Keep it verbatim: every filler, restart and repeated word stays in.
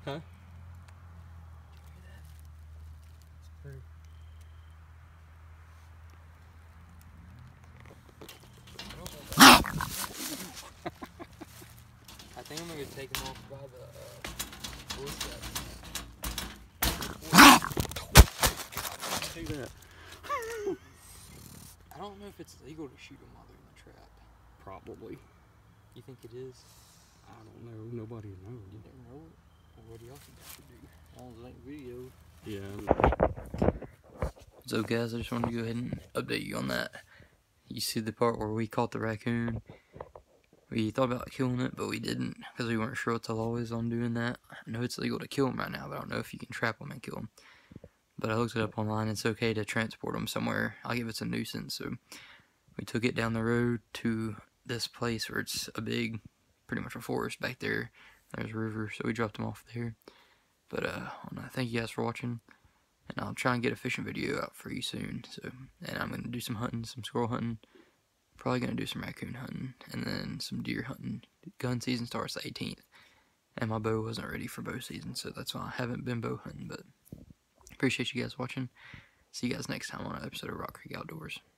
Huh? I think I'm gonna take him off by the uh, Boy Scouts. Do that. I don't know if it's legal to shoot them while they're in the trap. Probably. You think it is? I don't know. Nobody knows. You never know it. Well, what do y'all think I should do? All the video. Yeah. So guys, I just wanted to go ahead and update you on that. You see the part where we caught the raccoon? We thought about killing it, but we didn't because we weren't sure what the law is on doing that. I know it's illegal to kill them right now, but I don't know if you can trap them and kill them. But I looked it up online. It's okay to transport them somewhere. Like if it's a nuisance. So we took it down the road to this place where it's a big, pretty much a forest back there. There's a river, so we dropped them off there. But uh, I thank you guys for watching, and I'll try and get a fishing video out for you soon. So, and I'm gonna do some hunting, some squirrel hunting. Probably gonna do some raccoon hunting, and then some deer hunting. Gun season starts the eighteenth, and my bow wasn't ready for bow season, so that's why I haven't been bow hunting. But appreciate you guys watching. See you guys next time on an episode of Rock Creek Outdoors.